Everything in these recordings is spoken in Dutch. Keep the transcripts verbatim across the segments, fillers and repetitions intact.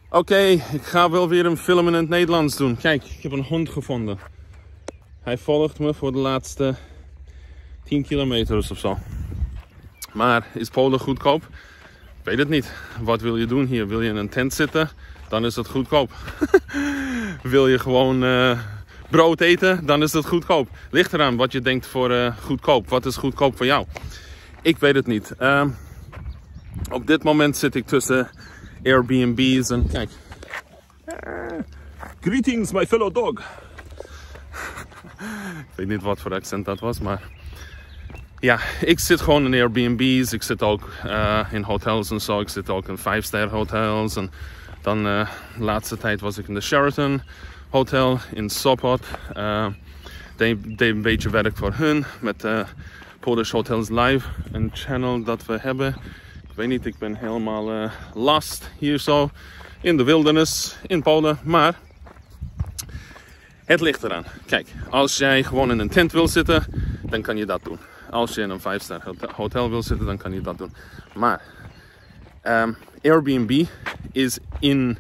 Oké, okay, ik ga wel weer een film in het Nederlands doen. Kijk, ik heb een hond gevonden. Hij volgt me voor de laatste tien kilometers of zo. Maar is Polen goedkoop? Ik weet het niet. Wat wil je doen hier? Wil je in een tent zitten? Dan is het goedkoop. Wil je gewoon uh, brood eten? Dan is het goedkoop. Ligt eraan wat je denkt voor uh, goedkoop. Wat is goedkoop voor jou? Ik weet het niet. Uh, op dit moment zit ik tussen Airbnb's en kijk. Greetings my fellow dog. Ik weet niet wat voor accent dat was, maar ja, ik zit gewoon in Airbnb's. Ik zit ook uh, in hotels en zo. Ik zit ook in vijf ster hotels. En dan uh, de laatste tijd was ik in de Sheraton Hotel in Sopot. Uh, deed, deed een beetje werk voor hun met uh, Polish Hotels Live, een channel dat we hebben. Ik weet niet, ik ben helemaal uh, lost hier zo in de wildernis in Polen. Maar het ligt eraan. Kijk, als jij gewoon in een tent wil zitten, dan kan je dat doen. Als je in een vijf ster hotel wil zitten, dan kan je dat doen. Maar um, Airbnb is in,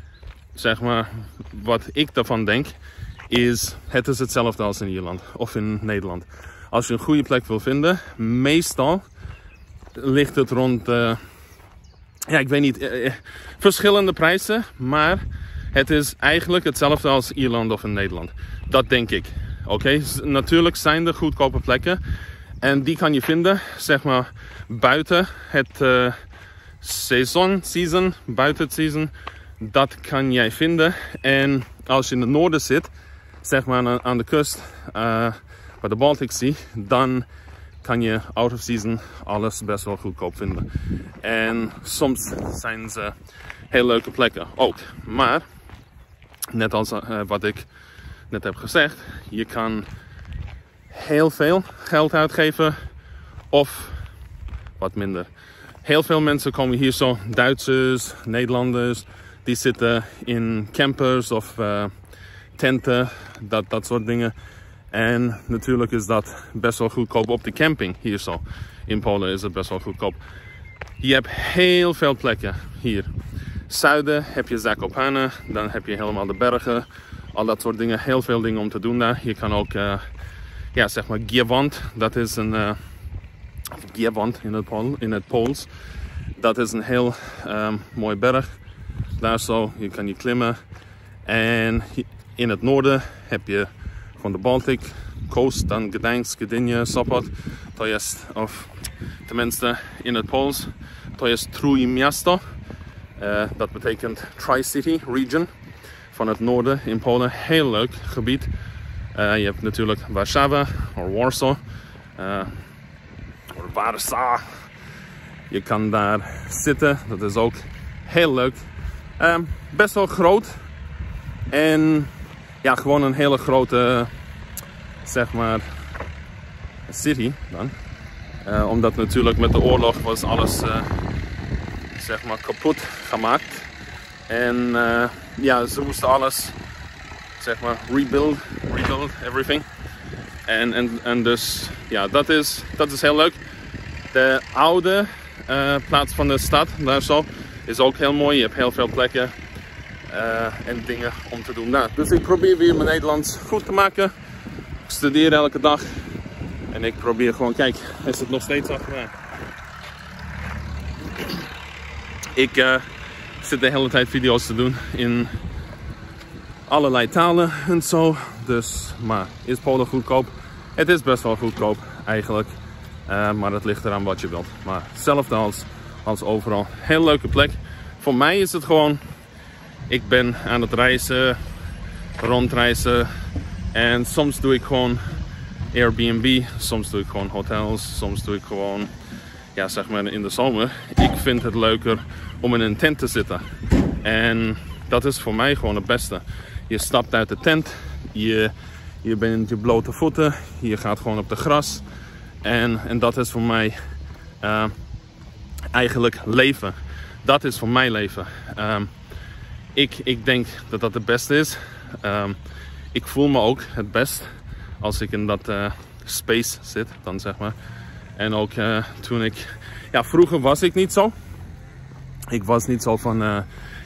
zeg maar, wat ik daarvan denk, is het is hetzelfde als in Ierland of in Nederland. Als je een goede plek wil vinden, meestal ligt het rond, uh, ja, ik weet niet, uh, verschillende prijzen, maar het is eigenlijk hetzelfde als Ierland of in Nederland. Dat denk ik. Oké, okay? Natuurlijk zijn er goedkope plekken. En die kan je vinden, zeg maar, buiten het uh, seizoen, season, buiten het season. Dat kan jij vinden. En als je in het noorden zit, zeg maar aan de kust, uh, bij de Baltic Sea, dan kan je out of season alles best wel goedkoop vinden. En soms zijn ze heel leuke plekken ook. Maar, net als uh, wat ik net heb gezegd, je kan heel veel geld uitgeven of wat minder. Heel veel mensen komen hier zo, Duitsers, Nederlanders, die zitten in campers of uh, tenten, dat, dat soort dingen. En natuurlijk is dat best wel goedkoop op de camping hier zo. In Polen is het best wel goedkoop. Je hebt heel veel plekken hier. Zuiden heb je Zakopane, dan heb je helemaal de bergen, al dat soort dingen. Heel veel dingen om te doen daar. Je kan ook uh, ja, zeg maar Giewont, dat is een uh, Giewont in het, Pool, in het Pools. Dat is een heel um, mooi berg. Daar zo, je kan je klimmen. En in het noorden heb je van de Baltic Coast, dan Gdańsk, Gdynia, Sopot. To jest, of tenminste in het Pools, to jest Trójmiasto. Uh, dat betekent Tri-City Region van het noorden in Polen. Heel leuk gebied. Uh, je hebt natuurlijk Warszawa of Warsaw. Uh, of Warsaw. Je kan daar zitten. Dat is ook heel leuk. Uh, best wel groot. En ja, gewoon een hele grote, zeg maar, city dan. Uh, omdat natuurlijk met de oorlog was alles, uh, zeg maar, kapot gemaakt. En uh, ja, ze moesten alles, zeg maar, rebuild, rebuild everything. En, en, en dus, ja, dat is, dat is heel leuk. De oude uh, plaats van de stad, daar zo, is ook heel mooi. Je hebt heel veel plekken uh, en dingen om te doen daar. Dus ik probeer weer mijn Nederlands goed te maken. Ik studeer elke dag. En ik probeer gewoon, kijk, is het nog steeds achter mij. Ik uh, zit de hele tijd video's te doen in allerlei talen en zo. Dus, maar is Polen goedkoop? Het is best wel goedkoop eigenlijk. Uh, maar het ligt eraan wat je wilt. Maar hetzelfde als, als overal. Heel leuke plek. Voor mij is het gewoon, ik ben aan het reizen, rondreizen. En soms doe ik gewoon Airbnb, soms doe ik gewoon hotels, soms doe ik gewoon, ja, zeg maar in de zomer. Ik vind het leuker om in een tent te zitten. En dat is voor mij gewoon het beste. Je stapt uit de tent, je, je bent je blote voeten, je gaat gewoon op de gras. En, en dat is voor mij uh, eigenlijk leven. Dat is voor mij leven. Um, ik, ik denk dat dat het beste is. Um, ik voel me ook het best als ik in dat uh, space zit, dan zeg maar. En ook uh, toen ik, ja, vroeger was ik niet zo. Ik was niet zo van, uh,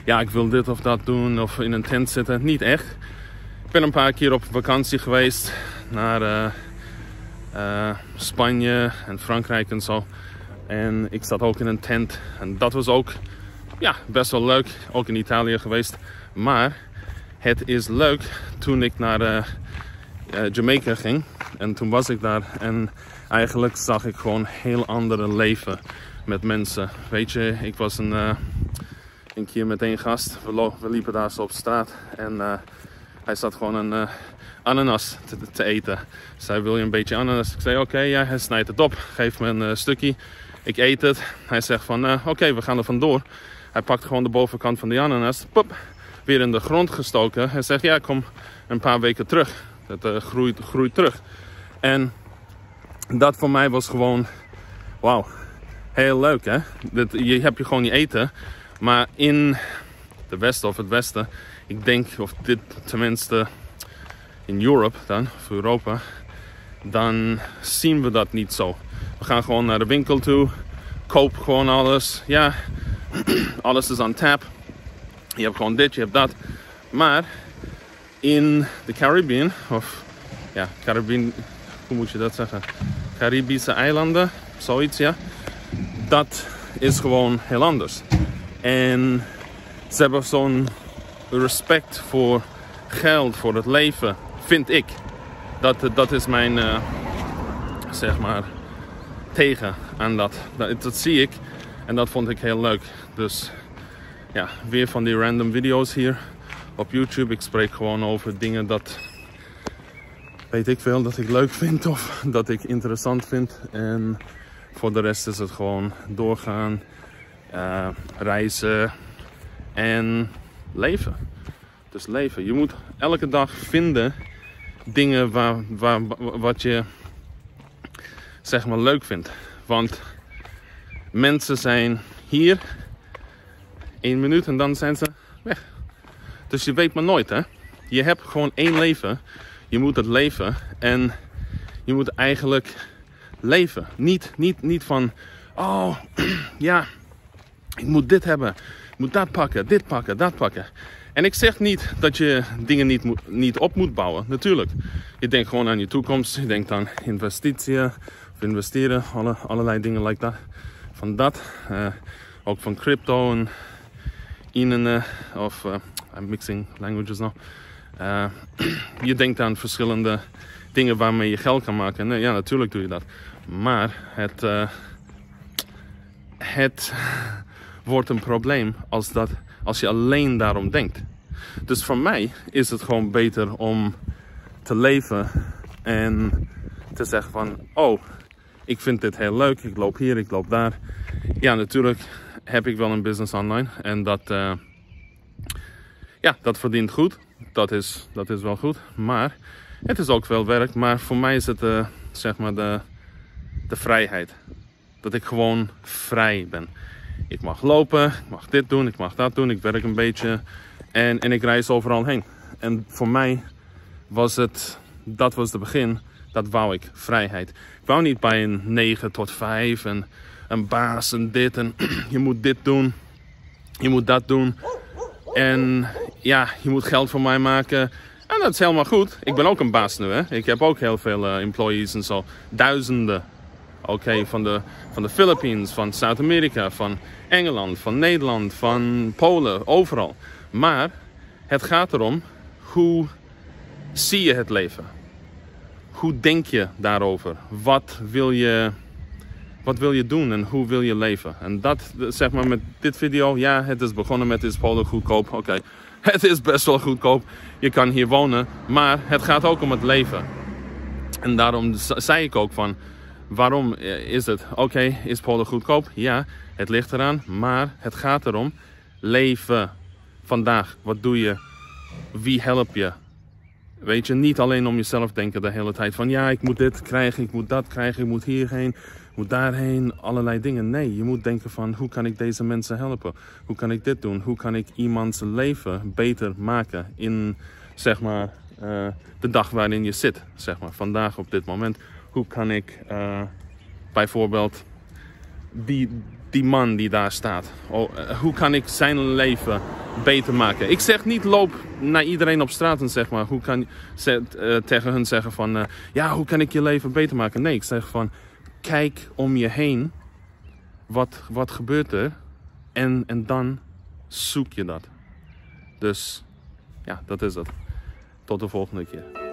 ja, ik wil dit of dat doen of in een tent zitten. Niet echt. Ik ben een paar keer op vakantie geweest naar uh, uh, Spanje en Frankrijk en zo. En ik zat ook in een tent en dat was ook ja, best wel leuk. Ook in Italië geweest. Maar het is leuk toen ik naar uh, uh, Jamaica ging. En toen was ik daar en eigenlijk zag ik gewoon heel andere leven met mensen. Weet je, ik was een, uh, een keer met één gast. We, we liepen daar zo op straat en uh, hij zat gewoon een uh, ananas te, te eten. Zei, wil je een beetje ananas? Ik zei, oké, okay, ja, hij snijdt het op. Geeft me een uh, stukje. Ik eet het. Hij zegt van, uh, oké, okay, we gaan er vandoor. Hij pakt gewoon de bovenkant van de ananas. Pop, weer in de grond gestoken. Hij zegt, ja, kom een paar weken terug. Het uh, groeit, groeit terug. En dat voor mij was gewoon, wauw, heel leuk hè. Dat, je hebt je gewoon niet eten. Maar in de Westen of het Westen, ik denk, of dit tenminste in Europe dan, of Europa, dan zien we dat niet zo. We gaan gewoon naar de winkel toe, koop gewoon alles. Ja, alles is on tap. Je hebt gewoon dit, je hebt dat. Maar in de Caribbean, of ja, Caribbean, hoe moet je dat zeggen? Caribische eilanden, zoiets ja. Dat is gewoon heel anders. En ze hebben zo'n respect voor geld, voor het leven, vind ik. Dat, dat is mijn, uh, zeg maar, tegen aan dat. dat. Dat zie ik en dat vond ik heel leuk. Dus ja, weer van die random video's hier op YouTube. Ik spreek gewoon over dingen dat, weet ik veel, dat ik leuk vind of dat ik interessant vind. En voor de rest is het gewoon doorgaan, uh, reizen en leven. Dus leven. Je moet elke dag vinden dingen waar, waar, wat je zeg maar leuk vindt. Want mensen zijn hier één minuut en dan zijn ze weg. Dus je weet maar nooit hè. Je hebt gewoon één leven. Je moet het leven en je moet eigenlijk leven. Niet, niet, niet van, oh ja, ik moet dit hebben. Ik moet dat pakken, dit pakken, dat pakken. En ik zeg niet dat je dingen niet, moet, niet op moet bouwen. Natuurlijk. Je denkt gewoon aan je toekomst. Je denkt aan investitie of investeren. Alle, allerlei dingen like dat. Van dat. Uh, ook van crypto en in uh, of uh, I'm mixing languages now. Uh, je denkt aan verschillende dingen waarmee je geld kan maken. En, uh, ja, natuurlijk doe je dat. Maar het, uh, het wordt een probleem als, dat, als je alleen daarom denkt. Dus voor mij is het gewoon beter om te leven en te zeggen van, oh, ik vind dit heel leuk, ik loop hier, ik loop daar. Ja, natuurlijk heb ik wel een business online en dat, uh, ja, dat verdient goed. Dat is, dat is wel goed, maar het is ook veel werk. Maar voor mij is het uh, zeg maar de, de vrijheid. Dat ik gewoon vrij ben. Ik mag lopen, ik mag dit doen, ik mag dat doen, ik werk een beetje en, en ik reis overal heen. En voor mij was het, dat was het begin, dat wou ik, vrijheid. Ik wou niet bij een negen tot vijf en een baas en dit en je moet dit doen, je moet dat doen. En ja, je moet geld voor mij maken. En dat is helemaal goed. Ik ben ook een baas nu, hè. Ik heb ook heel veel uh, employees en zo. Duizenden. Oké, okay, van de, van de Philippines, van Zuid-Amerika, van Engeland, van Nederland, van Polen, overal. Maar het gaat erom, hoe zie je het leven? Hoe denk je daarover? Wat wil je, wat wil je doen en hoe wil je leven? En dat, zeg maar met dit video, ja, het is begonnen met is Polen goedkoop. Oké, okay. Het is best wel goedkoop. Je kan hier wonen, maar het gaat ook om het leven. En daarom zei ik ook van, waarom is het? Oké, okay, is Polen goedkoop? Ja, het ligt eraan, maar het gaat erom leven. Vandaag, wat doe je? Wie help je? Weet je, niet alleen om jezelf denken de hele tijd van, ja, ik moet dit krijgen, ik moet dat krijgen, ik moet hierheen, ik moet daarheen, allerlei dingen. Nee, je moet denken van, hoe kan ik deze mensen helpen? Hoe kan ik dit doen? Hoe kan ik iemands leven beter maken in, zeg maar, uh, de dag waarin je zit, zeg maar, vandaag op dit moment. Hoe kan ik uh, bijvoorbeeld die, die man die daar staat, oh, uh, hoe kan ik zijn leven beter maken. Ik zeg niet loop naar iedereen op straat en zeg maar, hoe kan je uh, tegen hun zeggen van, uh, ja, hoe kan ik je leven beter maken? Nee, ik zeg van, kijk om je heen, wat, wat gebeurt er? En, en dan zoek je dat. Dus, ja, dat is het. Tot de volgende keer.